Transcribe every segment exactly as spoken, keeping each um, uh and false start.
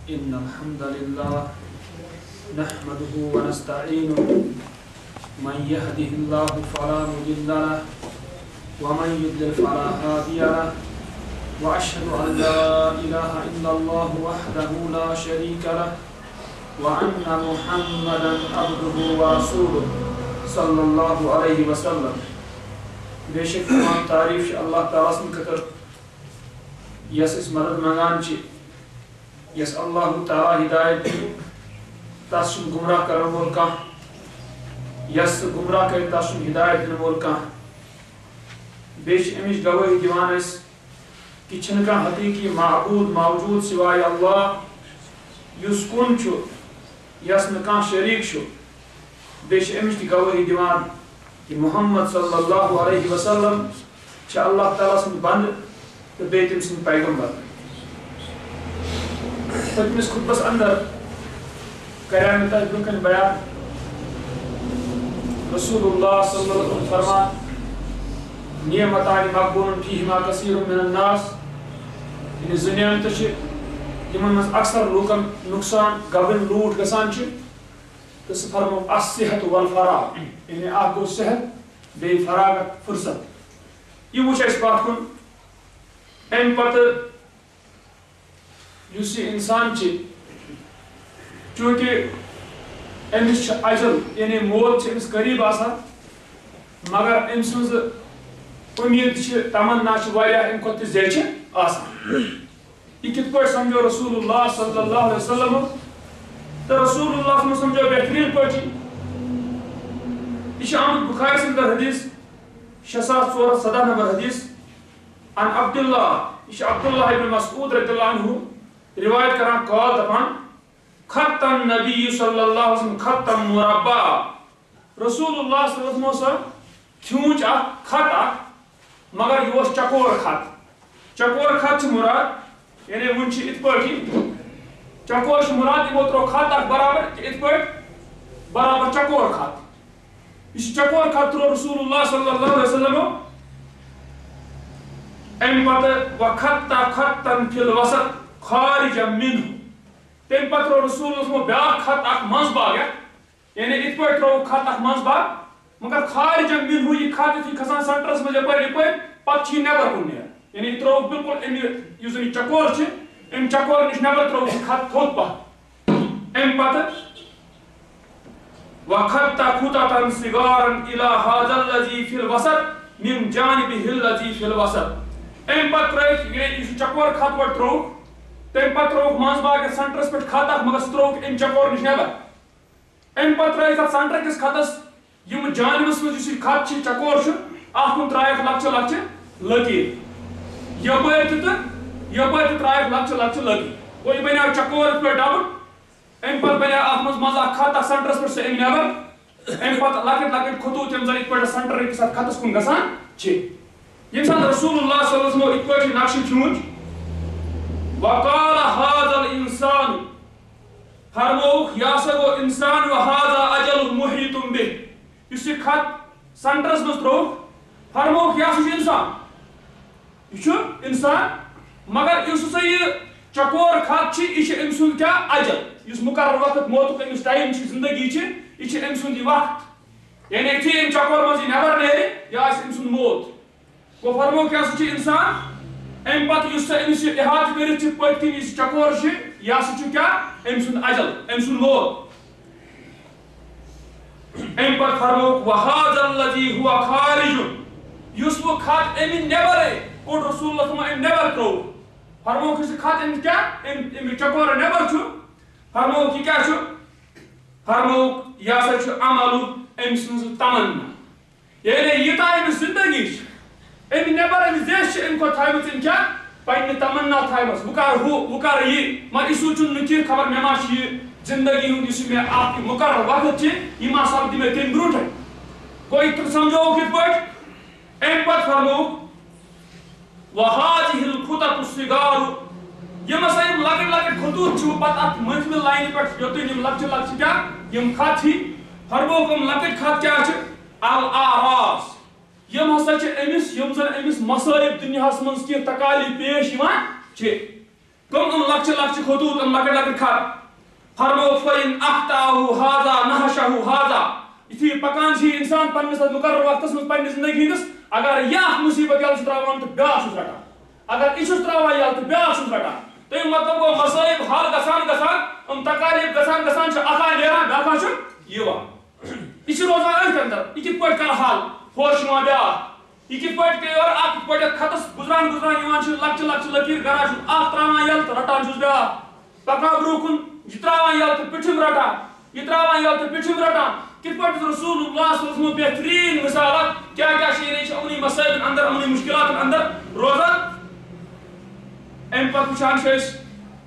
إن الحمد لله نحمده ونستعينه من يهده الله فلا مضل له ومن يضلل فلا هادي له وأشهد أن لا إله إلا الله وحده لا شريك له وأن محمدا عبده ورسوله صلى الله عليه وسلم. بشك تمام تعریف اللہ تعالیٰ سن خطر یس اس مدد منگان چھ یس اللہ تعالیٰ ہدایت دی تس گمراہ کرن وول کان یس گمراہ کر تس ہدایت دن وول کان بیش امش گواہی دیوان اس کہ چھن کان حقیقی معبود موجود سوائے اللہ یس کن چھو یس نکان شریک چھو بیش امش دی گواہی دیوان کہ محمد صلی اللہ علیہ وسلم چھ اللہ تعالیٰ سن بند تو بیتم سن پیغمبر. پتمس خطبس اندر کریا میں تاج برکن بیان رسول اللہ صلی اللہ علیہ وسلم فرمان نعمتان مقبول فیہما کثیر من الناس یعنی زنیان تچھ یمن مز اکثر لوکن نقصان گبن لوٹ گسان چھ تو سہ فرمو الصحت والفراغ یعنی اکھ گو صحت بے فراغت فرصت. یہ وچھ اس بات کن ام پتہ یس یہ انسان چھ چونکہ امس چھ اجل یعنی موت چھ امس قریب آسان مگر ام سنز امید چھ تمنا چھ واریاہ ام کھوتہ زیچ آسان. یہ کت پٲٹھۍ سمجھو رسول اللہ صلی اللہ علیہ وسلم تو رسول اللہ صلی اللہ علیہ وسلم سمجھو بہترین پٲٹھی یہ آمد بخاری سندر حدیث شےٚ ساس ژور ہتھ سدہ نمبر حدیث عن عبداللہ یہ عبداللہ ابن مسعود رضی اللہ عنہ روایت کران قال دپان خط النبی صلی اللہ علیہ وسلم خطا مربع رسول اللہ صلی اللہ علیہ وسلم کھیونچ اکھ خط اکھ مگر یہ اوس چکور خط چکور خط چھ مراد یعنی ون چھ ات پٲٹھی چکور چھ مراد یمو ترو خط اکھ برابر ات پٲٹھۍ برابر چکور خط یہ چکور خط ترو رسول اللہ صلی اللہ علیہ وسلم ام پتہ وخط خطا فی الوسط خارج منہ تم پتہ رو رسول اللہ بیاکھ خط اکھ منز باغ یعنی ات پٲٹھۍ ترو خط اکھ منز باغ مگر خارج منہ یہ خط یتھُے کھسان سینٹرس منٛز یپٲرۍ یپٲرۍ پتہٕ چھِ یہِ نیبر کُن نیران یعنی ترو بالکل امہِ یُس زن یہِ چکور چھِ امہِ چکور نِش نیبر ترو یہِ خط تھوٚد پہن امہِ پتہٕ وخط خطة صغارا الى هذا الذي في الوسط من جانبه الذي في الوسط ام پتہ ترٲیِتھ یہِ چکور خط گۄڈٕ ترٛووُکھ تمہِ پتہٕ ترٛووُکھ منٛز باغ یتھ سینٹرس پٮ۪ٹھ خط اکھ مگر سُہ ترٛووُکھ امہِ چکور نِش نیبر امہِ پتہٕ ترٛٲیِکھ اتھ سینٹر کِس خطس یِم جانبس منٛز یُس یہِ خط چھِ چکور چھُ اتھ کُن ترٛایکھ لۄکچہِ لۄکچہِ لٔکیٖر یپٲرۍ تہِ تہٕ یپٲرۍ تہِ ترٛایکھ لۄکچہِ لۄکچہِ لٔکیٖر گوٚو یہِ بنیٛو چکور یِتھ پٲٹھۍ ڈبہٕ امہِ پتہٕ بنیٛو اتھ منٛز منٛزٕ اکھ خط اتھ سینٹرس پٮ۪ٹھ سُہ امہِ نیبر امہِ پتہٕ لۄکٕٹۍ لۄکٕٹۍ خطوٗط یِم زن یِتھ پٲٹھۍ سینٹر أکِس اتھ خطس کُن گژھان چھِ ییٚمہِ ساتہٕ رسول اللہ صلی اللہ علیہ وسلم یِتھ پٲٹھۍ نقشہٕ کھیوٗنچ وقال هذا الانسان فرمووُکھ یہِ ہسا گوٚو انسان وهذا اجل محیط به یُس یہِ خط سینٹرس منٛز ترٛووُکھ فرمووُکھ یہِ ہسا چھُ انسان یہِ چھُ انسان مگر یُس ہسا یہِ چکور خط چھِ یہِ چھُ أمۍ سُنٛد کیٛاہ اجل یُس مُقرر وقت موتُک أمِس ٹایم چھُ زندگی چھِ یہِ چھِ أمۍ سُنٛد یہِ وقت یعنی یُتھُے أمۍ چکور منٛز یہِ نیبر نیرِ یہِ آسہِ أمۍ سُنٛد موت گوٚو فرمووُکھ یہِ ہسا چھُ انسان امہِ پتہٕ یُس سا أمِس یہِ احاطہٕ کٔرِتھ چھِ پٔتۍ کِنۍ یُس چکور چھِ یہِ ہسا چھُ کیٛاہ أمۍ سُنٛد اجل أمۍ سُنٛد موت امہِ پتہٕ فرمووُکھ وهذا الذي هو خارج یُس وۄنۍ خط أمہِ نیبرے کوٚڑ رسول اللہ صلی أمۍ نیبر ترٛووُکھ فرمووُکھ یُس یہِ خط أمِس کیٛاہ أمۍ أمہِ چکور نیبر چھُ فرمووُکھ یہِ کیٛاہ چھُ فرمووُکھ یہِ ہسا چھُ عملُک أمۍ سٕنٛز تمنا یعنی ییٖژاہ أمِس زندگی چھِ أمۍ نیبر أمِس دیش چھِ أمۍ کھۄتہٕ تھایمٕژ أمۍ کیٛاہ پننہِ تمنا تھایمٕژ بہٕ کر ہُہ بہٕ کر یہِ مگر یہِ سوٗنٛچُن نہٕ کینٛہہ خبر مےٚ ما چھُ یہِ زندگی ہُنٛد یُس مےٚ اکھ مُقرر وقت چھِ یہِ ما سپدِ مےٚ تمہِ برونٛٹھٕے گوٚو یہِ سمجھووُکھ یِتھ پٲٹھۍ امہِ پتہٕ فرمووُکھ وهذه الخطط الصغار یِم ہسا یِم لۄکٕٹۍ لۄکٕٹۍ خطوٗط چھِ پتہٕ اتھ مٔنٛزمہِ لاینہِ پٮ۪ٹھ یوٚتُن یِم لۄکچہِ لۄکچہِ کیٛاہ یِم خط ہی فرمووُکھ یِم لۄکٕٹۍ خط کیٛاہ چھِ الاعراض یم ہسا چھِ أمِس یِم زن أمِس مصائب دُنیاہس منٛز کینٛہہ تکالیف پیش یِوان چھِ کم ام لکچ لکچ خطوط ام لکٹ لکٹ خط فرمو فَإِنْ أَخْطَأَهُ هَذَا نَحَشَهُ هَذَا یُتھُے پکان چھِ اِنسان پنٛنِس مُقرر وقتس منٛز پنٛنہِ زندگی ہِنٛدِس اگر یہِ اکھ مُصیٖبت یلہٕ چھُ ترٛاوان تہٕ بیٛاکھ چھُس رٹان اگر یہِ چھُس ترٛاوان یلہٕ تہٕ بیٛاکھ چھُس رٹان تَمیُک مطلب گوٚو مصٲیب حل گژھان گژھان یِم تکالیٖف گژھان گژھان چھِ اکھ آے نیران بیٛاکھا چھُ یِوان یہِ چھُ روزان أتھۍ انٛدر یہِ کِتھ پٲٹھۍ کرٕ حل ہوش یِوان بیٛاکھ یہِ کِتھ پٲٹھۍ پیٚیہِ اورٕ اکھ یِتھ پٲٹھۍ خطس گُزران گُزران یِوان چھِ لکچہِ لکچہِ لکیٖر کران چھُس اکھ ترٛاوان یلہٕ تہٕ رٹان چھُس بیٛاکھ پکان برٛونٛہہ کُن یہِ ترٛاوان یلہٕ تہٕ پِٹھِم رٹان یہِ ترٛاوان یلہٕ تہٕ پِٹھِم رٹان کِتھ پٲٹھۍ چھُ رسول اللہ صلی اللہ علیہ وسلم بہتریٖن مثال اکھ کیٛاہ کیٛاہ چھِ یعنی چھِ یِمنٕے مسٲیلن انٛدر یِمنٕے مُشکِلاتن انٛدر روزان اَمہِ پتہٕ وٕچھان چھِ أسۍ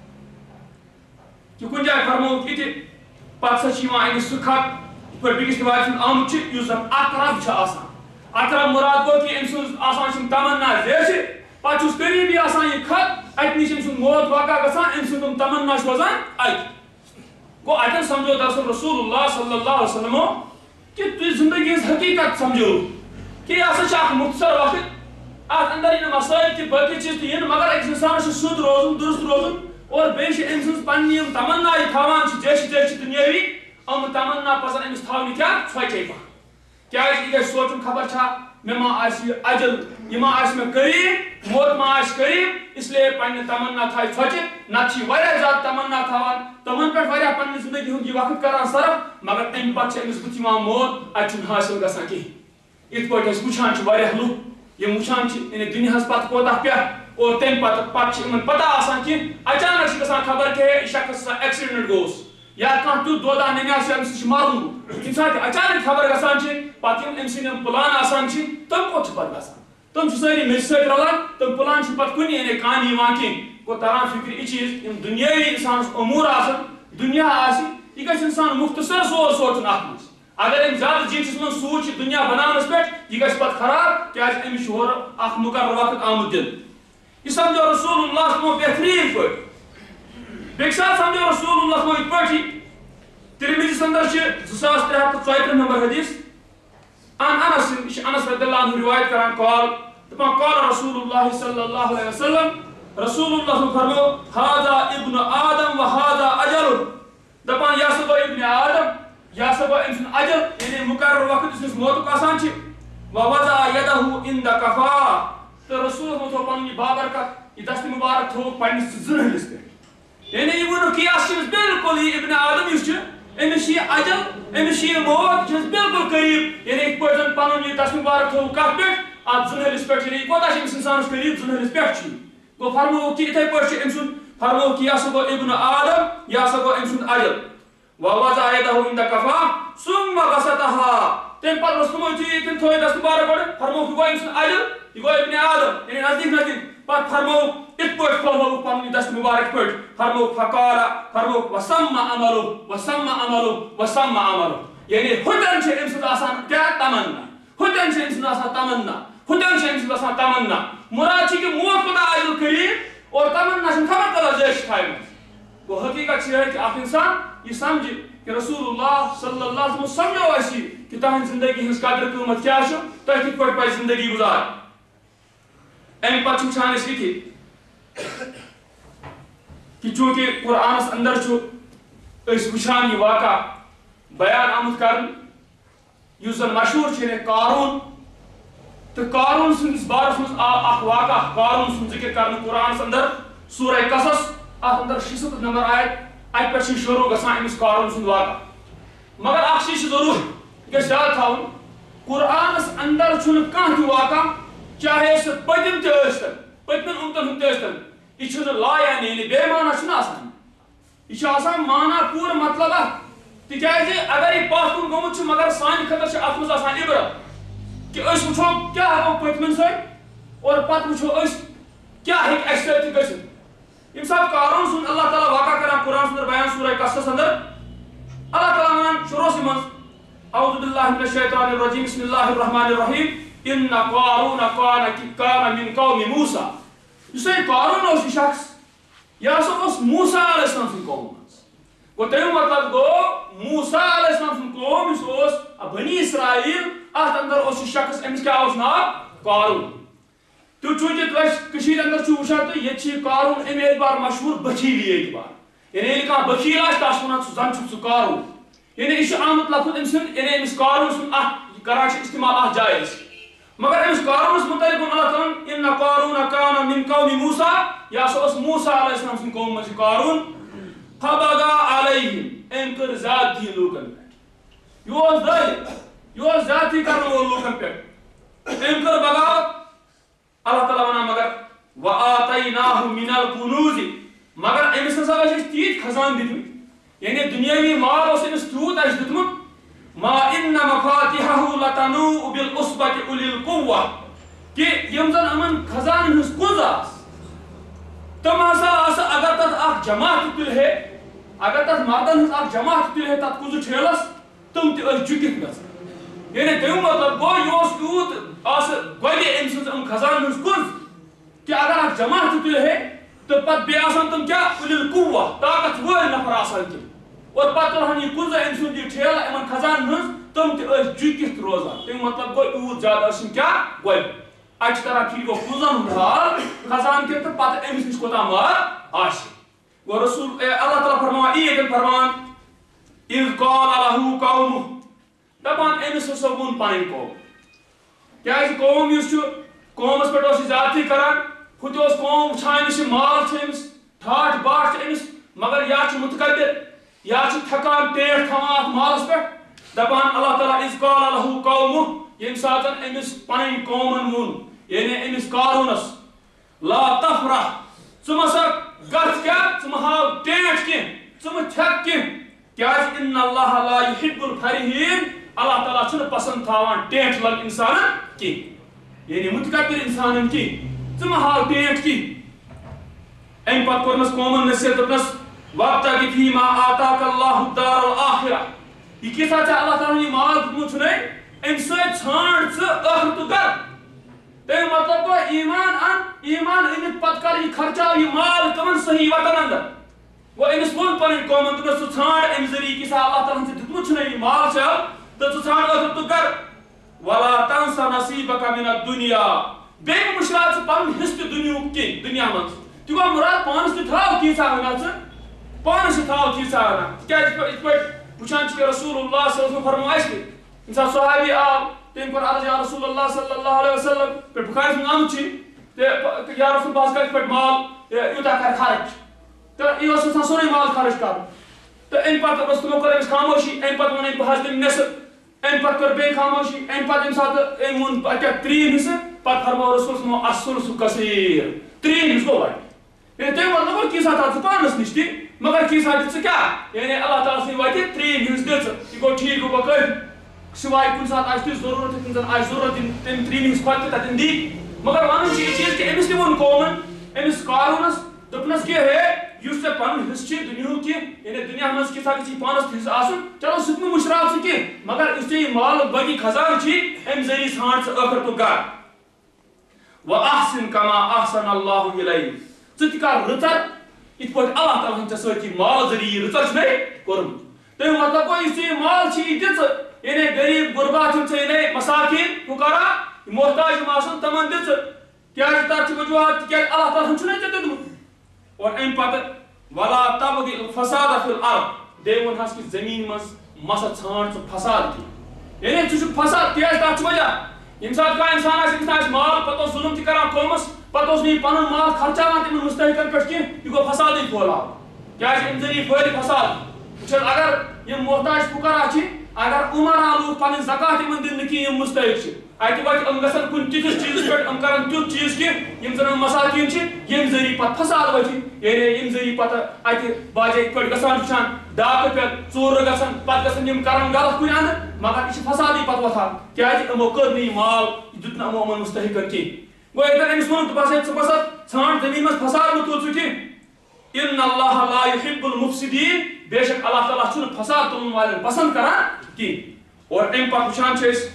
کہ کُنہِ جایہِ فرمووُکھ یِتہِ پتہٕ ہسا چھِ یِوان أمِس سُہ خط یِتھ پٲٹھۍ بیٚکِس رِوایتس منٛز آمُت چھُ یُس زن اقرب چھُ آسان اقرب مُراد گوٚو کہِ أمۍ سٕنٛز آسان چھِ تمنا زیچھِ پتہٕ چھُس قریٖبی آسان یہِ خط اَتہِ نِش أمۍ سُنٛد موت واقع گژھان أمۍ سُنٛد تِم تمنا چھِ روزان اَتہِ گوٚو اَتٮ۪ن سمجھو دراصل رسول اللہ صلی اللہ علیہ وسلمو کہ تُہۍ زندگی ہٕنٛز حقیٖقت سمجھو کہ یہِ ہسا چھِ اکھ مختصر وقت اتھ انٛدر یِنہٕ مسٲیل تہِ باقٕے چیٖز تہِ یِنہٕ مگر أکِس اِنسانس چھُ سیوٚد روزُن درست روزُن اور بیٚیہِ چھِ أمۍ سٕنٛز پننہِ یِم تمنا یہِ تھاوان چھِ جیچھِ جیچھِ دُنیٲوی یِم تمنا پزن أمِس تھاونہِ کیٛاہ ژھۄچے پہن کیٛازِ یہِ گژھِ سونٛچُن خبر چھا مےٚ ما آسہِ یہِ اجل یہِ ما آسہِ مےٚ قریٖب موت ما آسہِ قریٖب اسلیے پننہِ تمنا تھایہِ ژھۄچہِ نتہٕ چھِ یہِ واریاہ زیادٕ تمنا تھاوان تِمن پٮ۪ٹھ واریاہ پننہِ زندگی ہُنٛد یہِ وقت کران صرف مگر تمہِ پتہٕ چھِ أمِس بُتھِ یِوان موت اتہِ چھُنہٕ حٲصِل گژھان کِہیٖنۍ یِتھ پٲٹھۍ أسۍ وٕچھان چھِ واریاہ لُکھ یِم وٕچھان چھِ یعنی دُنیاہس پتہٕ کوتاہ پٮ۪ٹھ اور تمہِ پتہٕ پتہٕ چھِ یِمن پتہ آسان کہِ اچانک چھِ گژھان خبر کہِ یہِ شخص ہسا ایکسیڈنٹ گوٚوُس یا کانٛہہ تیُتھ دودہ ننیٛاو چھُ أمِس چھُ مرُن ییٚمہِ ساتہٕ اچانک خبر گژھان چھِ پتہٕ یِم أمۍ سٕنٛدۍ یِم پلان آسان چھِ تِم کوٚت چھِ پتہٕ گژھان تِم چھِ سٲری میٚژِ سۭتۍ رلان تِم پلان چھِ پتہٕ کُنہِ یعنی کامہِ یِوان کینٛہہ گوٚو تران فِکرِ یہِ چیٖز یِم دُنیٲوی اِنسانس اموٗر آسن دُنیا آسہِ یہِ گژھِ اِنسان مختصر سور سونٛچُن اتھ منٛز اگر أمۍ زیادٕ جیٖنسس منٛز سوٗنٛچ یہِ دُنیا بناونس پٮ۪ٹھ یہِ گژھِ پتہٕ خراب کیٛازِ أمِس چھُ ہورٕ اکھ مُقرر وقت آمُت دِنہٕ یہِ سمجھو رسول اللہ صلی بہتریٖن پٲٹھۍ بیٚکہِ ساتہٕ سمجھو رسول اللہ صلی یِتھ پٲٹھی ترمذیس اندر چھِ زٕ ساس ترٛےٚ ہتھ تہٕ ژۄیہِ ترٕٛہ نمبر حدیث ان انس یہِ چھِ انس رضی اللہ عنہ رِوایت کران قال دپان قال رسول اللہ صلی اللہ علیہ وسلم رسول اللہ صلی فرمو هذا ابن آدم و هذا اجل دپان یہِ ہسا گوٚو ابن آدم یہِ ہسا گوٚو أمۍ سُنٛد اجل یعنی مُقرر وقت یُس أمِس موتُک آسان چھِ ووضع يده عند كفاه تہٕ رسول اللہ تھوٚو پنُن یہِ بابرکت یہِ دستہِ مُبارک تھوٚوُکھ پننِس زٕنہٕلِس پٮ۪ٹھ یعنی یہِ ووٚنُکھ کہِ یہِ ہسا چھِ أمِس بِلکُل یہِ ابن آدم یُس چھُ أمِس چھِ یہِ اجل أمِس چھِ یہِ موت یہِ چھِ أمِس بِلکُل قریٖب یعنی یِتھ پٲٹھۍ زن پنُن یہِ دستہِ مُبارک تھوٚوُکھ کتھ پٮ۪ٹھ اتھ زٕنہٕلِس پٮ۪ٹھ یعنی یہِ کوتاہ چھِ أمِس اِنسانس قریٖب زٕنہٕلِس پٮ۪ٹھ چھُ یہِ گوٚو فرمووُکھ کہِ یِتھے پٲٹھۍ چھُ أمۍ سُنٛد فرمووُکھ کہِ یہِ ہسا گوٚو ابن آدم یہِ ہسا گوٚو أمۍ سُنٛد اجل ووضع يده عند كفاه ثم بسطها تمہِ پتہٕ اوس تِمو یُتھُے تٔمۍ تھوٚو یہِ دستہِ مُبارک گۄڈٕ فرمووُکھ یہِ گوٚو أمۍ سُنٛد اجل یہِ گوٚو ابن آدم یعنی نزدیٖک نزدیٖک پتہٕ فرمووُکھ یِتھ پٲٹھۍ کھولنووُکھ پنُن یہِ دستہِ مُبارک یِتھ پٲٹھۍ فرمووُکھ فقال فرمووُکھ وسم عملُه وسم عملُه وسم عملُه یعنی ہُتٮ۪ن چھِ أمۍ سٕنٛز آسان کیٛاہ تمنا ہُتٮ۪ن چھِ أمۍ سٕنٛز آسان تمنا ہُتٮ۪ن چھِ أمۍ سٕنٛز آسان تمنا مراد چھِ کہِ موت کوتاہ اجل قریٖب اور تمنا چھِنہٕ خبر کۭژاہ زیچھِ تھایمٕژ گوٚو حقیٖقت چھِ یِہے کہِ اکھ اِنسان یہِ سمجھِ کہ رسول اللہ صلی اللہ علیہ وسلم سمجھو اَسہِ یہِ کہ تُہنٛدِ زندگی ہٕنٛز قدر قۭمت کیٛاہ چھُ تۄہہِ کِتھ پٲٹھۍ پزِ زندگی گُزارٕنۍ اَمہِ پتہٕ چھِ وٕچھان أسۍ یِتہِ کہ چوٗنٛکہِ قرآنس انٛدر چھُ أسۍ وٕچھان یہِ واقع بیان آمُت کرنہٕ یُس زن مشہوٗر چھُ یعنی قارون تہٕ قارون سٕنٛدِس بارس منٛز آو اکھ واقع قارون سُنٛد ذِکر کرنہٕ قرآنس انٛدر سورہ قصص اتھ انٛدر شیٖستھ نمبر آیت اتہِ پٮ۪ٹھ چھُ شروٗع گژھان أمِس قارون سُنٛد واقع مگر اکھ چیٖز چھُ ضروٗر یہِ گژھِ یاد تھاوُن قرآنس انٛدر چھُنہٕ کانٛہہ تہِ واقع چاہے سُہ پٔتِم تہِ ٲسۍتن پٔتمٮ۪ن اُمتن ہُنٛد تہِ ٲسۍتن یہِ چھُنہٕ لایان یعنی بے معنا چھُنہٕ آسان یہِ چھُ آسان معنا پوٗرٕ مطلب اکھ تِکیٛازِ اگر یہِ پتھ کُن گوٚمُت چھُ مگر سانہِ خٲطرٕ چھِ اتھ منٛز آسان عبرت کہ أسۍ وٕچھو کیٛاہ ہٮ۪کو پٔتمٮ۪ن سۭتۍ اور پتہٕ وٕچھو أسۍ کیٛاہ ہیٚکہِ اَسہِ سۭتۍ تہِ گٔژھِتھ ییٚمہِ ساتہٕ قارون سُنٛد اللہ تعالیٰ واقع کران قرآنس انٛدر بیان سورہ قصصس انٛدر اللہ تعالیٰ ونان شروٗعسٕے منٛز اعوذ باللہ من الشیطان الرجیم بسم اللہ الرحمن الرحیم ان قارون کان من قوم موسیٰ یُس یہِ قارون اوس یہِ شخص یہِ ہسا اوس موسیٰ علیہ السلام سٕنٛدِ قومہٕ منٛز گوٚو تمیُک مطلب گوٚو موسیٰ علیہ السلام سُنٛد قوم یُس اوس بنی اسرائیل اتھ انٛدر اوس یہِ شخص أمِس کیٛاہ اوس ناو قارون تو چونکہ کشیر اندر چھو وشان تو یہ قارون امی اعتبار مشہور بخیلی اعتبار یعنی ییٚلہِ کانٛہہ بخیل آسہِ تس ونان سُہ زن چھُکھ ژٕ قارون یعنی یہ آمد لفظ أمۍ سُنٛد یعنی أمِس قارون سُنٛد اکھ کران چھِ استعمال اَتھ جایہِ أسۍ مگر أمِس قارونس متعلق ووٚن اللہ تعالیٰ ان قارون کان من قوم موسیٰ یہ ہسا اوس موسیٰ علیہ السلام سٕنٛدِ قوم منٛز قارون فبغى علیہم أمۍ کٔر زیادتی لوٗکن پٮ۪ٹھ یہِ اوس دٔے یہِ اوس زیادتی کرن وول لوٗکن پٮ۪ٹھ أمۍ کٔر بغاوت اللہ تعالیٰ ونان مگر وآتیناہ من الکنوز مگر أمِس ہسا ٲسۍ أسۍ تیٖتۍ خزان دِتمٕتۍ یعنی دُنیٲوی مال اوس أمِس تیوٗت اَسہِ دیُتمُت ما ان مفاتحه لتنوء بالعصبة اولي القوة کہ یم زن امن خزان ہنس کنز آس تم ہسا آس اگر تت اخ جماعت تل ہے اگر تت مردن ہنس اخ جماعت تل ہے تت کنز ٹھیلس تم تہ ٲسۍ جُکِتھ گژھان یعنی تمیُک مطلب گوٚو یہِ اوس یوٗت آسہٕ گۄڈٕ أمۍ سٕنٛز یِم خزان ہنس کنز کہ اگر اخ جماعت تل ہے تو پتہٕ بیٚیہِ آسان تم کیٛاہ اولي القوة طاقت وٲلۍ نفر آسان تم اور پتہٕ تُلہن یہِ کنز أمۍ سُنٛد یہِ ٹھیلہٕ یِمن خزان ہنٛز تم تہ ٲسۍ جُکِتھ روزان تمیُک مطلب گوٚو یوٗت زیادٕ ٲسۍ یِم کیٛاہ گۄڈٕ اَتہِ چھِ تران ٹھیٖک گوٚو کنزن ہُنٛد حال خزان کہِ تہٕ پتہٕ أمِس نِش کوتاہ مال آسہِ گوٚو رسول اللہ تعالیٰ فرماوان یی ییٚتٮ۪ن فرماوان اِذ قال لَهُ قومُهُ دپان أمِس ہسا ووٚن پنٕنۍ قوم کیٛازِ قوم یُس چھُ قومس پٮ۪ٹھ اوس یہِ زیادتی کران ہُہ تہِ اوس قوم وٕچھان أمِس یہِ مال چھُ أمِس ٹھاٹھ باٹھ چھِ أمِس مگر یا چھُ مُتکبر یا چھُ تھکان ٹیٹھ تھاوان اتھ مالس پٮ۪ٹھ دپان اللہ تعالیٰ اِذ قال لَهُ قومُهُ ییٚمہِ ساتہٕ أمِس پنٕنۍ قومن ووٚن یعنی أمِس قارونس لا تفرح ژٕ مہ سا گژھ کیٛاہ ژٕ مہ ہاو ٹیٹھ کینٛہہ ژٕ مہ تھٮ۪کھ کینٛہہ کیٛازِ ان اللہ لا يحب الفرحین اللہ تعالیٰ چھُنہٕ پسنٛد تھاوان ٹیٹھ لگ انسانن کینٛہہ یعنی مُتکبر انسانن کینٛہہ ژٕ مہ ہاو ٹیٹھ کینٛہہ امہِ پتہٕ کوٚرنس قومن نصیحت دوٚپنس وابتغ فیما آتاک اللہ الدار الآخرہ یہ کیٛاہ سا ژےٚ اللہ تعالیٰ یہِ مال دیُتمُت چھُنَے امہِ سۭتۍ ژھانٛڈ ژٕ ٲخرتُک گرٕ تمیُک مطلب گوٚو ایمان ان ایمان أنِتھ پتہٕ کر یہِ خرچاو یہِ مال کٕمن صحیح وطن اندر گوٚو أمِس ووٚن پنٕنۍ قومن دوٚپنس ژٕ ژھانٛڈ امہِ ذٔریعہٕ کہِ سا اللہ تعالیٰ ہن ژےٚ دیُتمُت چھُنَے یہِ مال ژےٚ تہٕ ژٕ ژھانٛڈ ٲخرتُک گرٕ ولا تنس نصیبک من الدنیا بیٚیہِ مہ مٔشراو ژٕ پنُن حصہٕ تہِ دُنیہُک کینٛہہ دُنیا منٛز تہِ گوٚو مُراد پانس تہِ تھاو کینٛژھا ونا ژٕ پانس تہِ تھاو کینٛژھا ونا تِکیٛازِ یِتھ پٲٹھۍ وٕچھان چھِ کہِ رسول اللہ صلی اللہ علیہ وسلم فرموو اَسہِ تہِ ییٚمہِ ساتہٕ صحابی آو تٔمۍ کوٚر عرض یا رسول اللہ صلی اللہ علیہ وسلم پٮ۪ٹھ بُخارِیَس منٛز آمُت چھُ تہٕ یا رسول بہٕ حظ کَرٕ یِتھ پٲٹھۍ مال یوٗتاہ کَرٕ خرٕچ تہٕ یہِ اوس آسان سورُے مال خرٕچ کَرُن تہٕ اَمہِ پتہٕ ٲس تِمو کٔر أمِس خاموشی اَمہِ پتہٕ ووٚن أمۍ بہٕ حظ دِمہٕ نٮ۪صٕف اَمہِ پتہٕ کٔر بیٚیہِ خاموشی اَمہِ پتہٕ ییٚمہِ ساتہٕ أمۍ ووٚن کیٛاہ ترٛیٚیِم حِصہٕ پتہٕ فرموو رسول صٲبن الثلث کثیٖر ترٛیٚیِم حِصہٕ گوٚو وۄنۍ یعنی تٔمۍ ووٚن نہٕ کینٛژھا تھاو ژٕ پانس نِش تہِ مگر کینٛژھا دِ ژٕ کیٛاہ یعنی اللہ تعالیٰ سٕنٛدِ وتہِ ترٛیٚیِم حِصہٕ دِ ژٕ یہِ گوٚو ٹھیٖک گوٚو کٔرۍ سِواے کُنہِ ساتہٕ آسہِ تِژھ ضروٗرت یَتھ منٛز آسہِ ضروٗرت دِنۍ تَمہِ ترٛیٚیِمہِ حِصہٕ کھۄتہٕ تہِ تتٮ۪ن دی مگر ونُن چھُ یہِ چیٖز کہِ أمِس تہِ ووٚن قومن أمِس قارونس دوٚپنس کہِ ہے یُس ژےٚ پنُن حِصہٕ چھُے دُنیہُک کینٛہہ یعنی دُنیا منٛز کینٛژھا گژھی پانس تہِ حِصہٕ آسُن چلو سُہ تہِ مہ مٔشراو ژٕ کینٛہہ مگر یُس ژےٚ یہِ مالُک باقی خزانہٕ چھُے امہِ ذٔریعہٕ ژھانٛڈ ژٕ ٲخرتُک گرٕ وَأَحْسِن كَمَا أَحْسَنَ اللَّهُ إِلَيْكَ ژٕ تہِ کر رٕژر یِتھ پٲٹھۍ اللہ تعالیٰ ہن ژےٚ سۭتۍ یہِ مال ذٔریعہٕ یہِ رٕژر چھُنَے کوٚرمُت تمیُک مطلب گوٚو یُس ژےٚ یہِ مال چھُے یہِ دِ ژٕ یعنی غریٖب غُربات یِم ژےٚ یعنی مساکیٖن فُقرا محتاج یِم آسن تِمن دِ ژٕ کیٛازِ تتھ چھِ وجوٗہات تِکیٛازِ اللہ تعالیٰ ہن چھُنَے ژےٚ دیُتمُت اور امہِ پتہٕ ولا تبغِ الفساد فی الارض بیٚیہِ ووٚن حظ کہِ زٔمیٖن منٛز مہ سا ژھانٛڈ ژٕ فساد کینٛہہ یعنی ژٕ چھُکھ فساد کیٛازِ تتھ چھُ وجہ ییٚمہِ ساتہٕ کانٛہہ اِنسان آسہِ أمِس آسہِ مال پتہٕ اوس ظُلم تہِ کران قومس پتہٕ اوس نہٕ یہِ پنُن مال خرچاوان تِمن مُستحقن پٮ۪ٹھ کینٛہہ یہِ گوٚو فسادٕے پھٲلاوان کیٛازِ امہِ ذٔریعہٕ پھٲلہِ فساد وٕچھ حظ اگر یِم محتاج فُقرا چھِ اگر عُمرا لوٗکھ پنٕنۍ زکات یِمن دِنہٕ کینٛہہ یِم مُستحق چھِ اتہِ واتہِ یِم گژھن کُنہِ تِتھِس چیٖزس پٮ۪ٹھ یِم کرن تیُتھ چیٖز کینٛہہ یِم زن یِم مساکیٖن چھِ ییٚمہِ ذٔریعہٕ پتہٕ فساد وتھِ یعنی ییٚمہِ ذٔریعہٕ پتہٕ اتہِ باجے یِتھ پٲٹھۍ گژھان وٕچھان ڈاکہٕ پٮ۪تھ ژوٗرٕ گژھان پتہٕ گژھن یِم کرن غلط کُنہِ اندٕ مگر یہِ چھُ فسادٕے پتہٕ وۄتھان کیٛازِ یِمو کٔر نہٕ یہِ مال یہِ دیُت نہٕ یِمو یِمن مُستحقن کینٛہہ گوٚو ییٚتٮ۪ن أمِس ووٚن دوٚپہس ہے ژٕ بسا ژھانٛڈ زٔمیٖن منٛز فساد مہ تُل ژٕ کینٛہہ ان اللہ لا يحب المفسدین بے شک اللہ تعالیٰ چھُنہٕ فساد تُلن والٮ۪ن پسنٛد کران کینٛہہ اور امہِ پتہٕ وٕچھان چھِ أسۍ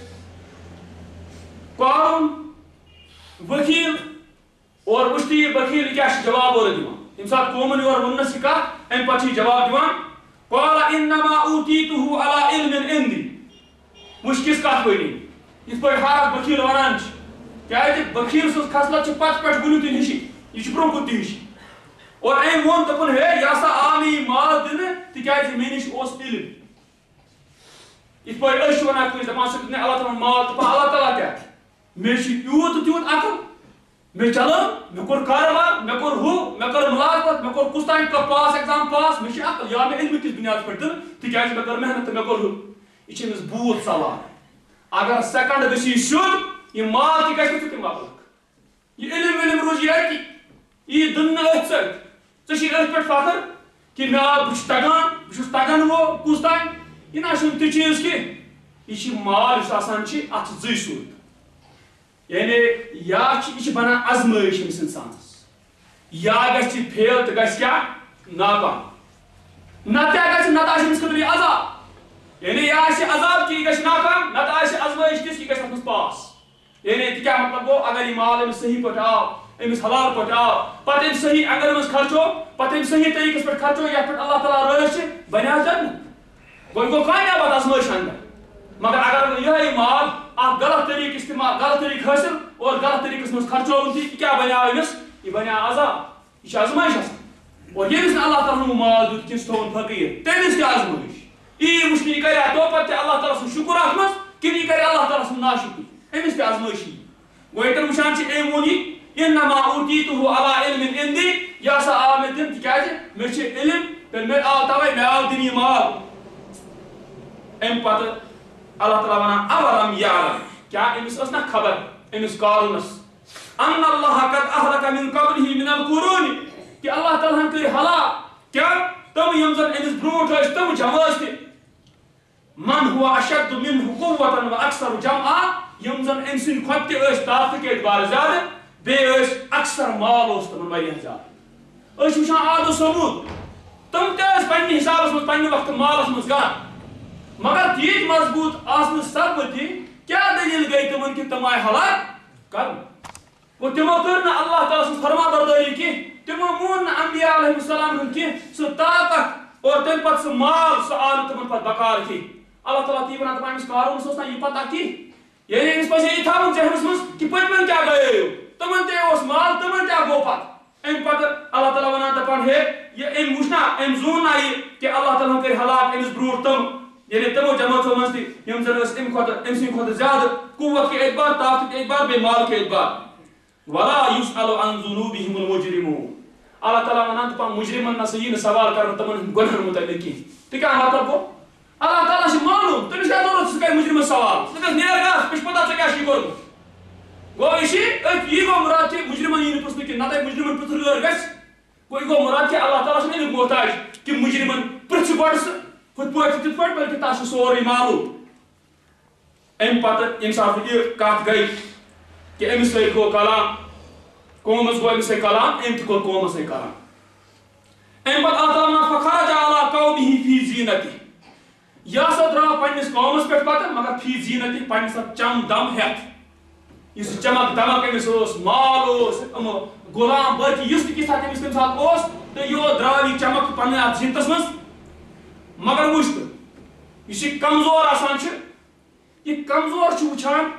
قارون ؤکیٖل اور وٕچھتہٕ یہِ ؤکیٖل کیٛاہ چھُ جواب اورٕ دِوان ییٚمہِ ساتہٕ قومن یورٕ ووٚننس یہِ کتھ امہِ پتہٕ چھُ یہِ جواب دِوان قال انما اوتیتُہ علی علم عندی وٕچھ کِژھ کتھ وٲنی یِتھ پٲٹھۍ ہر اکھ ؤکیٖل ونان چھِ کیا بخیر سن خصلت پت پہ گنو تہ ہشی یہ برو کن تہ ہشی اور ام وون دپن ہے یہ ہسا آو مے مال دن تکیاز مے نش اوس علم یہ پہ أسۍ چھِ ونان کٲنٛسہِ دپان سُہ دیُت مےٚ اللہ تعالیٰ مال دپان اللہ تعالیٰ کیٛاہ مےٚ چھُ یوٗت تہٕ تیوٗت عقل مےٚ چلٲو مےٚ کوٚر کارٕبار مےٚ کوٚر ہُہ مےٚ کٔر مُلازمت مےٚ کوٚر کُس تام پاس ایٚگزام پاس مےٚ چھِ عقل یا مےٚ علمہٕ کِس بُنیادس پٮ۪ٹھ دِنہٕ تِکیٛازِ مےٚ کٔر محنت تہٕ مےٚ کوٚر ہُہ یہِ چھِ أمِس بوٗت سوال اگر سیکنڈ گژھی سیوٚد یہِ مال تہِ گژھِ نہٕ ژٕ تہِ مۄکلکھ یہِ علم وِلم روزی أتی یی دِنہٕ نہٕ أتھۍ سۭتۍ ژےٚ چھُے أتھۍ پٮ۪ٹھ فخر کہِ مےٚ آو بہٕ چھُس تگان بہٕ چھُس تگان وول کُس تام یہِ نہ چھُنہٕ تہِ چیٖز کینٛہہ یہ چھ مال اس آسان چھ ات زی صورت یعنی یا چھ یہ بنان ازمائش امس انسانس یا گژھِ فیل تو گژھِ کیا ناکام نت گژھِ نت آسہِ امس خٲطرٕ عذاب یعنی یا آسہِ عذاب کہ یہ گژھِ ناکام نت آسہِ ازمائش تِژھ یہ گژھِ اتھ منٛز پاس یعنی تہِ کیٛاہ مطلب گوٚو اگر یہ مال امس صحیح پٲٹھۍ آو امس حلال پٲٹھۍ آو پتہٕ امہِ صحیح اگر امس خرچو پتہٕ امہِ صحیح طریقس پٮ۪ٹھ خرچو یتھ پٮ۪ٹھ اللہ تعالیٰ رٲضۍ چھِ بنیٛاو جنت گوٚو گوٚو کامیاب اتھ ازمائش اندر مگر اگر یہ مال اخ غلط طریقہ استعمال غلط طریقہ حاصل اور غلط طریقس مز خرچون تھی کیا بنیاو امس یہ بنیاو عذاب یہ آزمائش آسان اور یمس اللہ تعالیٰ مال دیت کس تھون فقیر تمس تہ آزمائش یہ وچھ یہ کریا تو پتہ اللہ تعالیٰ سن شکر اتھ مز کن یہ کر اللہ تعالیٰ سن ناشکر امس تہ آزمائش گو یہ وچان ام وون یہ انما اوتیتہ علی علم عندی یہ سا آو مے دن تکیاز مے چھ علم تو مے آو توے مے آو دن یہ مال ام پتہ اللہ تعالیٰ ونان اولم یعلم کیا امس اس نا خبر امس قارونس ان اللہ قد اہلک من قبلہ من القرون کہ اللہ تعالیٰ ہن کر ہلاک کیا تم یم زن امس برونٹ ٲسۍ تم جمٲژ تہِ من هو اشد منه قوة و اکثر جمعا یم زن ام سٕنٛدِ کھۄتہٕ تہِ ٲسۍ طاقتہٕ کہِ اعتبار زیادٕ بیٚیہِ ٲسۍ اکثر مال اوس تمن واریاہ زیادٕ أسۍ وٕچھان عاد و سموٗد تم تہِ ٲسۍ پننہِ حسابس منٛز پننہِ وقتہٕ مالس منٛز گان مگر تیت مضبوط آسن سب تہ کیا دلیل گئی تمن کہ تم آئے ہلاک کر وہ تمو کر نہ اللہ تعالیٰ سن فرما برداری کی تمو مون نہ انبیاء علیہ السلام ہن کی سو طاقت اور تم پت سو مال سو آل تمن پت بکار کی اللہ تعالیٰ تی بنا تم اس قارون سوسنا یہ پتہ کی یعنی اس پس یہ تھا ذہنس مز کہ پتمن کیا گئے تمن تے اس مال تمن کیا گو پت ام پت اللہ تعالیٰ ونان دپان ہے یہ ام وچنا ام زون نہ یہ کہ اللہ تعالیٰ کر ہلاک امس برونٹ تم یعنی تمو جماعتوں مز تہ یم زن اس ام کھوتہ ام سن کھوتہ زیادہ قوت کے اعتبار طاقت کے اعتبار بے مال کے اعتبار ولا يسأل عن ذنوبهم المجرمون اللہ تعالیٰ ونان دپان مجرمن نہ یہ سوال کرن تمن گناہن متعلق کی تو کیا مطلب گو اللہ تعالیٰ سے معلوم تمس کیا ضرورت ثہ کر مجرم سوال ثہ گژھ نیر گژھ مےٚ چھُ پتہ ژےٚ کیٛاہ چھُے کوٚرمُت گوٚو یہِ چھِ یی گوٚو مراد کہِ مجرمن یی نہٕ پرٛژھنہٕ کینٛہہ نتہٕ مجرمن پِتھر ٲر گژھِ گوٚو یہِ گوٚو مراد کہِ اللہ تعالیٰ چھُنہٕ امیُک محتاج کہِ مجرمن پرٛژھِ گۄڈٕ سُہ ہُتھ پٲٹھۍ تِتھ پٲٹھۍ بلکہِ تتھ چھُ سورُے معلوم امہِ پتہٕ ییٚمہِ ساتہٕ یہِ کتھ گٔے کہ أمس سۭتۍ گوٚو کلام قومس گوٚو أمس سۭتۍ کلام أمۍ تہِ کوٚر قومس سۭتۍ کلام امہِ پتہٕ اللہ تعالیٰ ونان فخرج علی قومہ فی زینتہ یہِ ہسا درٛاو پننس قومس پٮ۪ٹھ پتہٕ مگر فی زینتہ پننس اتھ چم دم ہٮ۪تھ یُس یہِ چمک دمک أمس اوس مال اوس یِم غلام باقی یُس تہِ کینٛہہ ساتہٕ أمس تمہِ ساتہٕ اوس تہٕ یہِ درٛاو یہِ چمک پننہِ اتھ زینتس منٛز مگر وٕچھ تہٕ یُس یہِ کمزور آسان چھُ یہ کمزور چھُ وٕچھان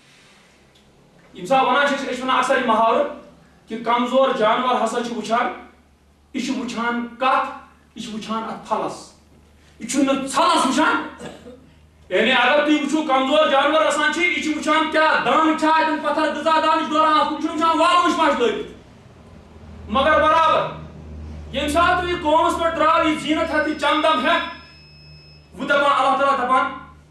ییٚمہِ ساتہٕ ونان چھِ أسۍ أسۍ ونان اکثر یہِ محاورٕ کہ کمزور جانور ہسا چھُ وٕچھان یہِ چھُ وٕچھان کتھ یہِ چھُ وٕچھان اتھ پھلس یہِ چھُنہٕ ژھلس وٕچھان یعنی اگر تُہۍ وٕچھِو کمزور جانور آسان چھِ یہِ چھُ وٕچھان کیٛاہ دانہٕ چھا اتٮ۪ن پتھر غذا دانٕچ دوران اتھ کُن چھُنہٕ وٕچھان والوٕچ ما چھِ لٲگِتھ مگر برابر ییٚمہِ ساتہٕ تُہۍ یہِ قومس پٮ۪ٹھ درٛاو یہِ زیٖنت ہٮ۪تھ یہِ چمدم ہٮ۪تھ وۄنۍ دپان اللہ تعالیٰ دپان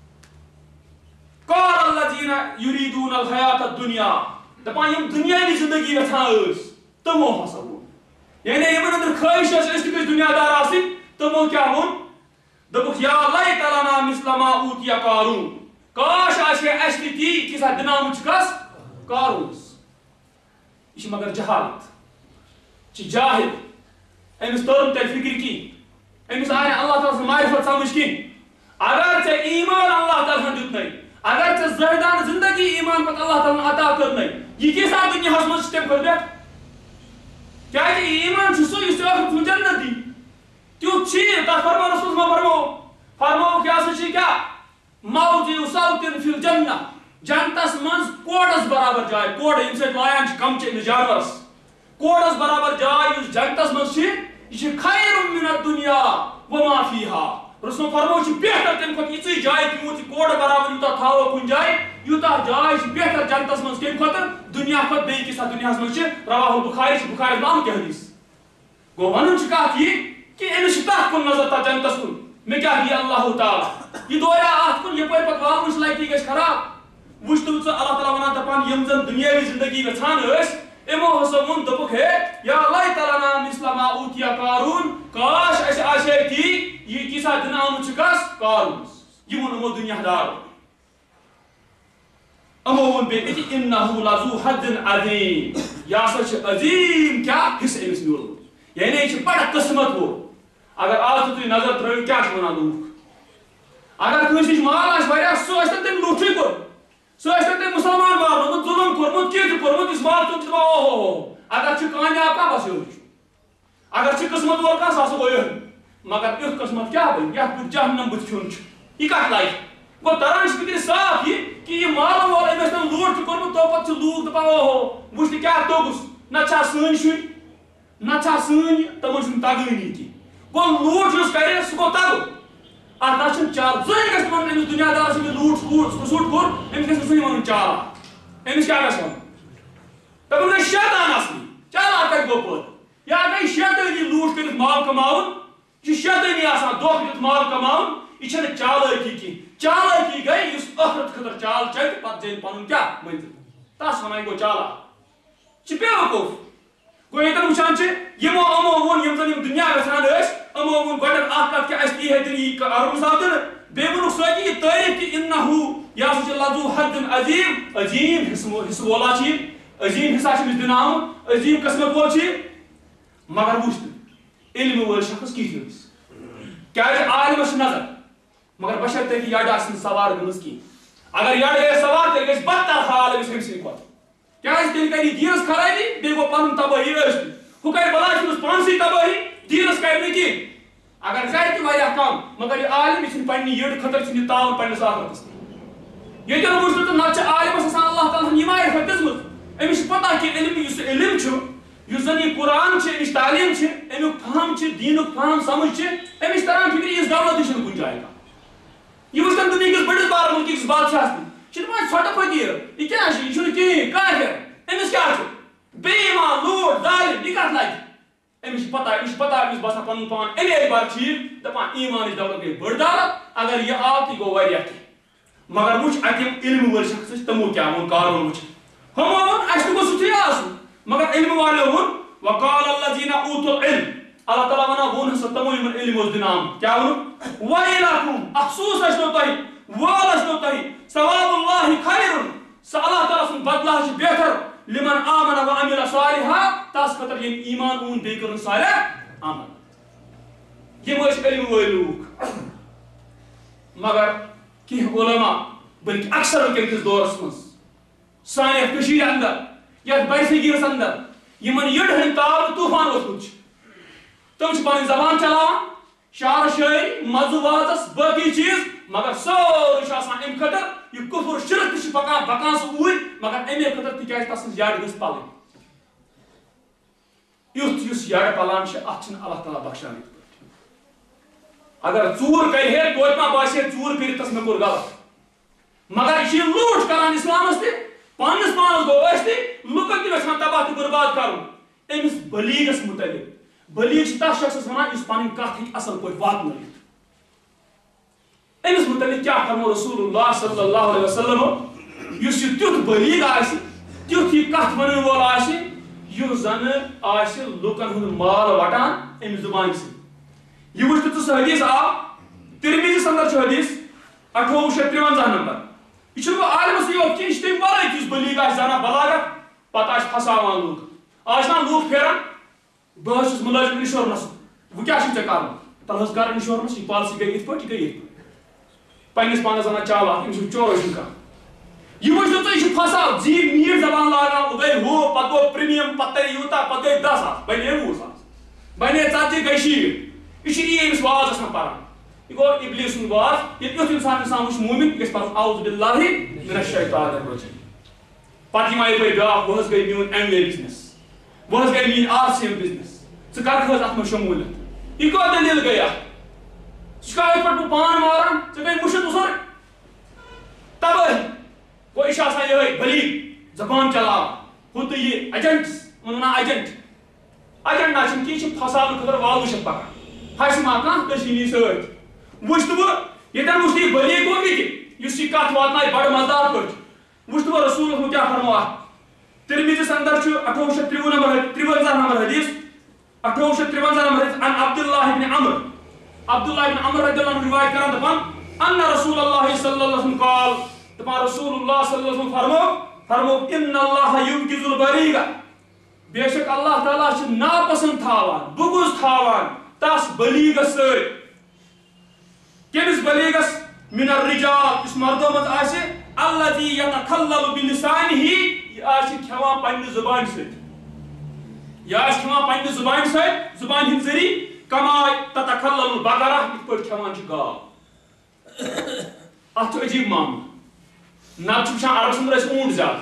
قال الذین یریٖدوٗن الحیات الدنیا دپان یم دنیاوی زندگی یژھان ٲسۍ تمو ہسا ووٚن یعنی یمن اندر خٲہِش ٲس أسۍ تہِ گٔژھۍ دُنیا دار آسٕنۍ تمو کیٛاہ ووٚن دوٚپُکھ یا لیت لنا مثل ما اوٗتِیَ قارون کاش آسہِ ہے اَسہِ تہِ تی ییٖژاہ دِناوٕچ کس قارونس یہِ چھِ مگر جہالت یہِ چھِ جاہل أمِس تٔر نہٕ تیٚلہِ فِکرِ کِہیٖنۍ أمِس آے نہٕ اللہ تعالیٰ سٕنٛز معرفت سمجھ کِہیٖنۍ اگر ژےٚ ایٖمان اللہ تعالیٰ ہن دیُتنَے اگر ژےٚ زٲہدانہٕ زندگی ایٖمان پتہٕ اللہ تعالیٰ ہن عطا کٔرنَے یہِ کیٛاہ دُنیاہس منٛز چھِ تمہِ کھۄتہٕ بہتر کیٛازِ ایٖمان چھُ سُہ یُس ژےٚ ٲخرَس منٛز جنت دی تیُتھ چھی تتھ فرمانس منٛز ما فرمو فرمووُکھ یہِ ہسا چھِ کیٛاہ موضع صوتٍ فی الجنہ جنتس منٛز کوڑس برابر جاے کوڑ ییٚمہِ سۭتۍ لایان چھِ کم چہِ جانورس کوڑس برابر جاے یُس جنتس منٛز چھِ یہِ چھِ خیر من الدنیا وما فیہا رسول فرمو چھِ بہتر تمہِ کھۄتہٕ یِژٕے جاے تِمو تہِ کوڑ برابر یوٗتاہ تھاوو کُنہِ جایہِ یوٗتاہ جاے چھِ بہتر جنتس منٛز کمہِ کھۄتہٕ دُنیا کھۄتہٕ بیٚیہِ کِس دُنیاہس منٛز چھِ رواہ البخاری چھِ بخاری منٛز آمُت یہِ حدیث گوٚو ونُن چھِ کتھ یہِ کہ أمِس چھِ تتھ کُن نظر تتھ جنتس کُن مےٚ کیٛاہ دِیہِ اللہ تعالیٰ یہِ دوریا اتھ کُن یپٲرۍ پتہٕ والنٕچ لایقی گژھِ خراب وٕچھ تہٕ ژٕ اللہ تعالیٰ ونان دپان یِم زن دُنیٲوی زندگی یژھان ٲسۍ یِمو ہسا ووٚن دوٚپُکھ ہے یا لیت لنا مثل ما اوٗتِیَ قارون کاش اَسہِ آسہِ ہے تی یہِ کیٖژاہ دِنہٕ آمُت چھُ کس قارونس یہِ ووٚن یِمو دُنیا دارو یِمو ووٚن بیٚیہِ أتی اِنَّهُ لَذُو حَظٍ عَظیٖم یہِ ہسا چھُ عظیٖم کیٛاہ حصہٕ أمِس میوٗلمُت یعنی یہِ چھُ بڑٕ قٕسمت وول اگر آز تہِ تُہۍ نظر ترٛٲیِو کیٛاہ چھِ وَنان لوٗکھ اگر کٲنٛسہِ نِش مال آسہِ واریاہ سُہ ٲسۍتن تٔمۍ لوٗٹھٕے کوٚرمُت سُہ ٲسۍتن تٔمۍ مُسلمان مارنومُت ظُلم کوٚرمُت کینٛہہ تہِ کوٚرمُت یُس مال تُل چھُ دپان او ہو ہو اگر چھُ کامیاب کانٛہہ بس یِہوٚے چھُ اگر چھُ قٕسمت وول کانٛہہ سُہ ہسا گوٚو یِہوٚے مگر یُتھ قٕسمت کیٛاہ بنہِ یتھ بُتھِ جہنم بُتھِ کھیوٚن چھُ یہِ کتھ لگہِ گوٚو تران چھِ فِکرِ صاف یہِ کہِ یہِ مالہٕ وول أمۍ ٲسۍ نہٕ لوٗٹھ تہِ کوٚرمُت تو پتہٕ چھِ لوٗکھ دپان او ہو وٕچھ تہٕ کیٛاہ توٚگُس نتہٕ چھا سٲنۍ شُرۍ نتہٕ چھا سٲنۍ تِمن چھُنہٕ تگٲنی کینٛہہ گوٚو لوٗٹھ یُس کرِ سُہ گوٚو تگُن اتھ نہ چھُنہٕ چال زٕہٕنۍ گژھِ نہٕ ونُن أمِس دُنیا دارس ییٚمِس لوٗٹھ قصوٗٹ کوٚر أمِس گژھِ نہٕ زٕہٕنۍ ونُن چالاک أمِس کیٛاہ گژھِ ونُن دپُن گژھِ شیطان اصلی چالاک کتہِ گوٚو پٲدٕ یا گٔے شیطٲنی لوٗٹھ کٔرِتھ مال کماوُن یہِ چھُ شیطٲنی آسان دھوکہٕ دِتھ مال کماوُن یہِ چھنہٕ چالٲکی کینٛہہ چالٲکی گٔے یُس ٲخرت خٲطرٕ چال چلہِ پتہٕ زینہِ پنُن کیٛاہ منزل تس ونان یہِ گوٚو چالاک چھِ بیوقوٗف گوٚو ییٚتٮ۪ن وٕچھان چھِ یِمو یِمو ووٚن یِم زن یِم دُنیا گژھان ٲسۍ یِمو ووٚن گۄڈٕنٮ۪تھ اکھ کتھ کہِ اَسہِ یی ہے تیٚلہِ یی رُمزاو دِنہٕ بیٚیہِ ووٚنُکھ سۭتی یہِ تعریٖف کہِ اِنَّهُ یہِ ہسا چھُ لَذُو حَظٍ عظیٖم عظیٖم حِصہٕ حِصہٕ وولا چھُ یہِ عظیٖم حِصہ چھُ أمِس دِنہٕ آمُت عظیٖم قٕسمت وول چھُ یہِ مگر وٕچھ تہٕ علمہِ وٲلۍ شخص کِتھ ٲسۍ کیٛازِ عالمس چھِ نظر مگر بشرطے کہِ یڈ آسہِ نہٕ سوار گٔمٕژ کینٛہہ اگر یڈ گٔیے سوار تیٚلہِ گژھِ بدتر حال أمِس أمۍ سٕنٛدِ کھۄتہٕ کیٛازِ تیٚلہِ کرِ یہِ دیٖنس خرٲبی بیٚیہِ گوٚو پنُن تبٲہی ٲسۍ ہُہ کرِ بلاے چھُنس پانسٕے تبٲہی دیٖنس کرِ نہٕ کینٛہہ اگر کرِ تہِ واریاہ کم مگر یہِ عالم یہِ چھُنہٕ پننہِ یٔڈ خٲطرٕ چھُنہٕ یہِ تاوُن پننِس آخرتس ییٚتٮ۪ن وٕچھ تہٕ نتہٕ چھِ عالمس آسان اللہ تعالیٰ ہن یہِ معرفت دِژمٕژ أمِس چھِ پتہ کہِ علم یُس علم چھُ یُس زن یہِ قرآن چھِ امِچ تعلیٖم چھِ امیُک فہم چھِ دیٖنُک فہم سمجھ چھِ أمِس چھِ تران فِکرِ یِژھ دولت تہِ چھنہٕ کُنہِ جایہِ کانٛہہ یہِ وٕچھ تن دُنہِکِس بٔڑِس بار مُلکِکِس بادشاہس تہِ چھِ دپان ژھۄٹہٕ فقیٖر یہِ کیٛاہ چھُ یہِ چھُنہٕ کِہیٖنۍ کافر أمِس کیٛاہ چھُ بے ایمان لوٗٹھ ظالم یہِ کتھ لگہِ أمِس چھِ پتہ أمِس چھِ پتہ أمِس باسان پنُن پان اَمے اعتبار ٹھیٖک دپان ایمانٕچ دولت گٔے بٔڑ دولت اگر یہِ آو تہِ گوٚو واریاہ کینٛہہ مگر وٕچھ اتہِ یِم علمہٕ وٲلۍ شخص ٲسۍ تِمو کیٛاہ ووٚن قارون وٕچھ ہُمو ووٚن اَسہِ تہِ گوٚژھ یُتھُے آسُن مگر علمہٕ والیو ووٚن وقال الذین اوٗتُوا العلم اللہ تعالیٰ ونان ووٚن ہسا تِمو یِمن علم اوس دِنہٕ آمُت کیٛاہ ووٚنُکھ ویلکُم افسوٗس ٲسۍنو تۄہہِ وٲل ٲسۍنو تۄہہِ ثواب اللہ خیرٌ سُہ اللہ تعالیٰ سُنٛد بدلہٕ چھُ بہتر لمن آمن وعمل صالحا تس خٲطرٕ ییٚمۍ ایمان اوٚن بیٚیہِ کوٚرُن صالح عمل یِم ٲسۍ علمہٕ وٲلۍ لوٗکھ مگر کینٛہہ علما بٔلکہِ اکثر وٕنکیٚن کِس دورس منٛز سانہِ یتھ کٔشیٖرِ انٛدر یتھ بڑِ صغیٖرس انٛدر یِمن یٔڈ ہٕنٛدۍ تاو تہٕ طوٗفان اوسمُت چھُ تِم چھِ پنٕنۍ زبان چلاوان شعر شٲعری مزٕ وازس باقٕے چیٖز مگر سورُے چھُ آسان امہِ خٲطرٕ یہِ کُفر شرک تہِ چھُ پکان بکان سُہ اوٗرۍ مگر امے خٲطرٕ تِکیٛازِ تس سٕنٛز یڈ گٔژھ پلٕنۍ یُتھ یُس یڈ پلان چھِ اتھ چھِنہٕ اللہ تعالیٰ بخشان یِتھ پٲٹھۍ اگر ژوٗر کرِ ہے توتہِ ما باسہِ ہے ژوٗر کٔرِتھ تس مےٚ کوٚر غلط مگر یہِ چھِ یہِ لوٗٹھ کران اسلامس تہِ پننِس پانس گوٚو ٲسۍ تہِ لُکن تہِ یژھان تباہ تہٕ برباد کرُن أمِس بلیٖغس مُتعلق بلیٖغ چھِ تتھ شخصس ونان یُس پنٕنۍ کتھ ہیٚکہِ اصل پٲٹھۍ واتنٲیِتھ أمِس مُتعلق کیٛاہ فرمو رسول اللہ صلی اللہ علیہ وسلم یُس یہِ تیُتھ بلیٖغ آسہِ تیُتھ یہِ کتھ ونن وول آسہِ یُس زنہٕ آسہِ لُکن ہُنٛد مال وٹان امہِ زُبانہِ سۭتۍ یہِ وٕچھ تہٕ ژٕ سُہ حدیث آو ترمذیَس انٛدر چھُ حدیث اٹھووُہ شیٚتھ ترٛونٛزاہ نمبر یہِ چھُنہٕ وۄنۍ عالمسٕے یوت کینٛہہ یہِ چھُ تمہِ ورٲے تہِ یُس بلیٖغ آسہِ زانان بلاغت پتہٕ آسہِ پھساوان لوٗکھ آز چھِنہ لوٗکھ پھیران بہٕ حظ چھُس مُلٲزِم اِنشورنس وۄنۍ کیٛاہ چھُے ژےٚ کرُن تَلہٕ حظ کر اِنشورنس یہِ پالسی گٔے یِتھ پٲٹھۍ یہِ گٔے یِتھ پٲٹھۍ پننِس پانس ونان چالاک أمِس چھُنہٕ چورے چھُنہٕ کانٛہہ یہِ وٕچھ ژٕ یہِ چھُ پھسان زیٖٹھ میٖٹھ زبان لاگان ہُہ گٔے ہُہ پتہٕ گوٚو پریمیم پتہٕ ترِ یوٗتاہ پتہٕ گٔے دہ ساس بنے وُہ ساس بنے ژتجی گٔے شیٖٹھ یہِ چھُ یی أمِس واز آسان پران یہ گو ابلیس سن واز یہ یوت انسان انسان وچ مومن گژھِ پَرُن اعوذ باللہ من الشیطان الرجیم پتہٕ یِم آیہِ پٲٹھۍ بیٛاکھ وۄنۍ حظ گٔے میون ایم وے بِزنِس وۄنۍ حظ گٔے میٲنۍ آر سی ایم بِزنِس ژٕ کَرکھ حظ اَتھ منٛز شموٗلیت یہِ کۄس دٔلیٖل گٔے اَتھ ژٕ چھُکھا یِتھ پٲٹھۍ بہٕ پان ماران ژےٚ گٔے مُشِتھ سورُے تبٲہی گوٚو یہِ چھُ آسان یِہوٚے بٔلیٖغ زبان چلاوان ہُہ تہٕ یہِ ایجنٹس ووٚن وَنان ایجنٹ ایجنٹ نہ چھُنہٕ کینٛہہ یہِ چھُ پھساونہٕ خٲطرٕ وال وٕچھِتھ پَکان پھسہِ ما کانٛہہ کٔشیٖرِ سۭتۍ وٕچھ تہٕ بہٕ ییٚتٮ۪ن وٕچھ یہِ بٔلیٖغ گوٚو یہِ تہِ یُس یہِ کَتھ واتنایہِ بَڑٕ مزٕدار پٲٹھۍ وٕچھ تہٕ بہٕ رسوٗلَس مُت کیٛاہ فرمو اَتھ ترمذیَس اندر چھُ اٹھووُہ شیٚتھ ترٛوُہ نمبر ترٛوَنٛزاہ نمبر حدیث اٹھووُہ شیٚتھ ترٛوَنٛزاہ نمبر حدیث عن عبداللہ ابن عمر عبداللہ ابن عمر رضی اللہ عنہ روایت کران دپان ان رسول اللہ صلی اللہ علیہ وسلم قال دپان رسول اللہ صلی اللہ علیہ وسلم فرمو فرمو ان اللہ یبغض البلیغ بے شک اللہ تعالیٰ چھُ ناپسند تھاوان بغض تھاوان تس بلیغس سۭتۍ کٔمِس بلیغس من الرجال یُس مردو منٛز آسہِ الذی یتخلل بلسانہ یہِ آسہِ کھٮ۪وان پننہِ زبانہِ سۭتۍ یہِ آسہِ کھٮ۪وان پننہِ زبانہِ سۭتۍ زبانہِ ہٕنٛدۍ ذٔریعہٕ کما تتخلل البقرہ یِتھ پٲٹھۍ کھٮ۪وان چھِ گاو اتھ چھُ عجیٖب معاملہٕ نتہٕ چھُ وٕچھان عربس انٛدر ٲسۍ اوٗنٹ زیادٕ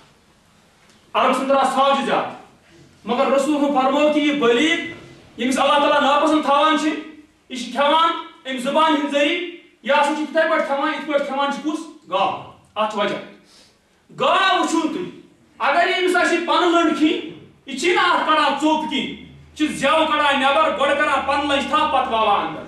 عربس انٛدر آسہٕ ژھاوجہِ زیادٕ مگر رسوٗلن فرموو کہِ یہِ بلیٖغ ییٚمِس اللہ تعالیٰ ناپسنٛد تھاوان چھِ یہِ چھِ کھٮ۪وان اَمہِ زبانہِ ہٕنٛدۍ ذٔریعہٕ یہِ ہسا چھِ یِتھَے پٲٹھۍ کھٮ۪وان یِتھ پٲٹھۍ کھٮ۪وان چھِ کُس گاو اتھ چھُ وجہ گاو وٕچھُن تُہۍ اگر یہِ أمِس آسہِ پنہٕ لٔنٛڈ کھیٚنۍ یہِ چھِی نہٕ اتھ کڑان ژوٚپ کِہیٖنۍ یہِ چھِ زٮ۪و کڑان نٮ۪بر گۄڈٕ کران پنہٕ لنٛجہِ تھپھ پتہٕ والان اندر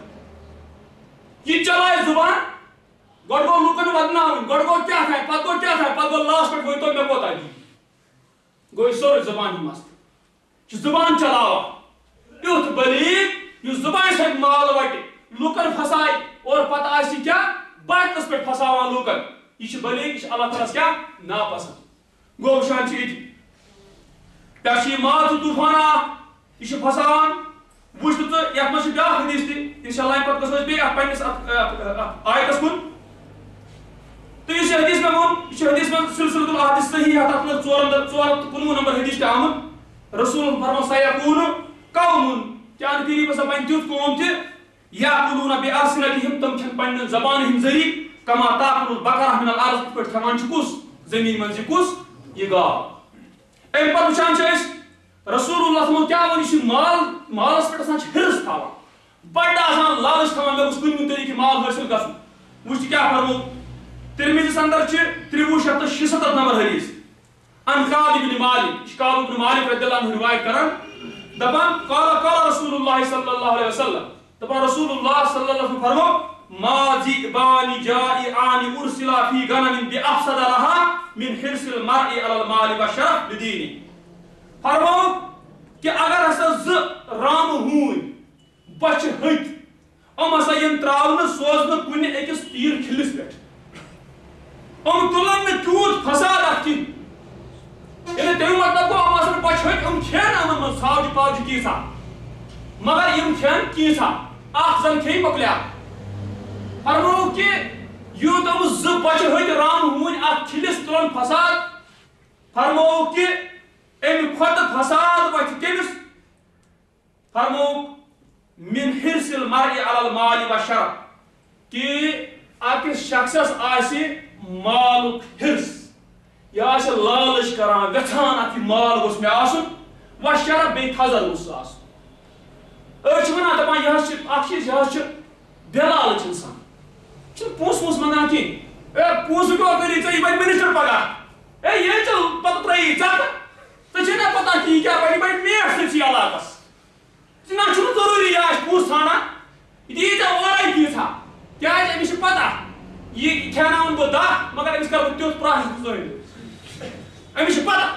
یہِ چلایہِ زُبان گۄڈٕ گوٚو لُکن ودناوٕنۍ گۄڈٕ گوٚو کیٛاہ تھانۍ پتہٕ گوٚو کیٛاہ تھانۍ پتہٕ گوٚو لاسٹ پٮ۪ٹھ ؤنۍتو مےٚ کوتاہ دِیِو گوٚو یہِ سورُے زبانہِ ہُنٛد مسلہٕ یہِ چھُ زبان چلاوان یُتھ بلیٖغ یُس زبانہِ سۭتۍ مال وٹہِ لُکن پھسایہِ اور پتہٕ آسہِ یہِ کیٛاہ باقٕیس پٮ۪ٹھ پھساوان لُکن یہِ چھُ بلیٖغ یہِ چھُ اللہ تعالیٰ ہس کیٛاہ ناپسنٛد گوٚو وٕچھان چھِ ییٚتہِ پٮ۪ٹھٕ چھُ یہِ ماز طوٗفانا اکھ یہِ چھُ پھساوان وٕچھ تہٕ ژٕ یتھ منٛز چھُ بیٛاکھ حدیٖث تہِ انشاء اللہ امہِ پتہٕ گژھو أسۍ بیٚیہِ اتھ پننِس اتھ آیتس کُن تہٕ یُس یہِ حدیٖث مےٚ ووٚن یہِ چھُ حدیٖث منٛز سلسلۃ الحادیث صحیح تتھ منٛز ژور ہتھ ژور ہتھ تہٕ کُنوُہ نمبر حدیٖث تہِ آمُت رسوٗلن فرمو سیکوٗنُ قومٌ کیٛاہ قریٖبس بنہِ تیُتھ قوم تہِ یأکلوٗنَ بِألسِنَتِہِم تِم کھٮ۪ن پننہِ زبانہِ ہٕنٛدۍ ذٔریعہٕ کما تأکل البقرة من الأرض یِتھ پٲٹھۍ کھٮ۪وان چھُ کُس زٔمیٖن منٛز یہِ کُس یہِ گاو امہِ پتہٕ وٕچھان چھِ أسۍ رسول اللہ تِمو کیٛاہ ووٚن یہِ چھُ مال مالس پٮ۪ٹھ آسان چھِ حِرٕص تھاوان بڑٕ آسان لالٕچ تھاوان مےٚ گوٚژھ کُنہِ طریٖقہٕ مال حٲصِل گژھُن وٕچھ تہِ کیٛاہ فرمو ترمذیَس اندر چھِ ترٛوُہ شیٚتھ تہٕ شُسَتتھ نمبر حدیٖث عن کعب بن مالک یہِ چھُ کعب بن مالک رضی اللہ عنہ روایت کران دپان قال قال رسول اللہ صلی اللہ علیہ وسلم دپان رسول اللہ صلی اللہ علیہ وسلم فرمو ما ذئبان جائعان ارسلا فی غنم بأفسد لها من حرص المرء على المال والشرف لدینه فرمو کہ اگر ہسا زٕ رامہٕ ہوٗنۍ بچہِ ہٕتۍ یِم ہسا یِن تراونہٕ سوزنہٕ کُنہِ أکِس تیٖر کھِلِس پٮ۪ٹھ یِم تُلن نہٕ تیوٗت فساد اتھ کِہیٖنۍ ییٚلہِ تمیُک مطلب گوٚو یِم آسن بچہِ ہٕتۍ یِم کھٮ۪ن یِمن منٛز ژھاوجہِ پاوجہِ کیٖژاہ مگر یِم کھٮ۪ن کیٖژاہ اکھ زن کھیٚیہِ مۄکلیٛو فرمووُکھ کہِ یوٗت یِم زٕ بچہِ ہٕتۍ رامہٕ ہوٗنۍ اتھ کھِلِس تُلن فساد فرمووُکھ کہِ امہِ کھۄتہٕ فساد وتھِ کٔمِس فرمووُکھ من حرص المرء على المال والشرف کہ أکِس شخصس آسہِ مالُک حِرص یہِ آسہِ لالٕچ کران یژھان اتھ یہِ مال گوٚژھ مےٚ آسُن وشرف بیٚیہِ تھزر گوٚژھ آسُن أڑۍ چھِ ونان دپان یہِ حظ چھِ اکھ چیٖز یہِ حظ چھُ بے لالٕچ انسان یہِ چھُنہٕ پونٛسہٕ وونٛسہٕ منٛگان کینٛہہ اے پونٛسہٕ کیٛاہ کٔری ژےٚ یہِ بنہِ مِنسٹر پگاہ اے ییٚلہِ ژےٚ پتہٕ ترٛٲیی ژکھ ژےٚ چھے نہ پتہ کِہیٖنۍ کیٛاہ بنہِ بنہِ میٹھ سۭتۍ علاقس نہ چھُنہٕ ضروٗری یہِ آسہِ پونٛسہٕ ژھانڈان یہِ دِیی ژےٚ اورَے تیٖژاہ کیٛازِ أمِس چھِ پتہ یہِ کھٮ۪ناوَن بہٕ دہ مگر أمِس کرٕ بہٕ تیُتھ پرٛاسٮ۪س ژٲنِتھ أمِس چھِ پتہ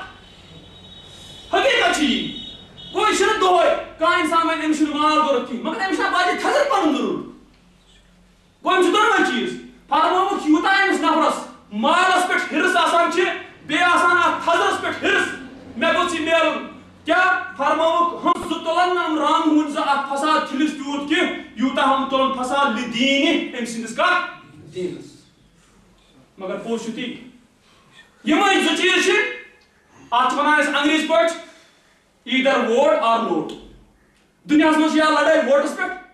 حقیٖقت چھِ یی گوٚو یہِ چھُنہٕ دۄہے کانٛہہ انسان وَنہِ أمِس چھُنہٕ مال ضوٚرتھ کِہیٖنۍ مگر أمِس چھُنہ بَجہِ تھزر پنُن ضروٗرت گوٚو أمِس چھِ دۄنوَے چیٖز فرمووُکھ یوٗتاہ أمِس نفرس مالس پٮ۪ٹھ حِرص آسان چھِ بیٚیہِ آسان اتھ تھزرس پٮ۪ٹھ حِرص مےٚ گوٚژھ یہِ میلُن کیٛاہ فرمووُکھ ہُم زٕ تُلن نہٕ یِم رامہٕ ہوٗنۍ زٕ اتھ فساد کھِلِس تیوٗت کینٛہہ یوٗتاہ ہُم تُلن فساد لِدیٖنہِ أمۍ سٕنٛدِس کتھ دیٖنس مگر پوٚز چھُ تی یِمے زٕ چیٖز چھِ اتھ چھِ ونان أسۍ انگریٖزۍ پٲٹھۍ ایٖدر ووٹ آر نوٹ دُنیاہس منٛز چھِ یا لڑٲے ووٹس پٮ۪ٹھ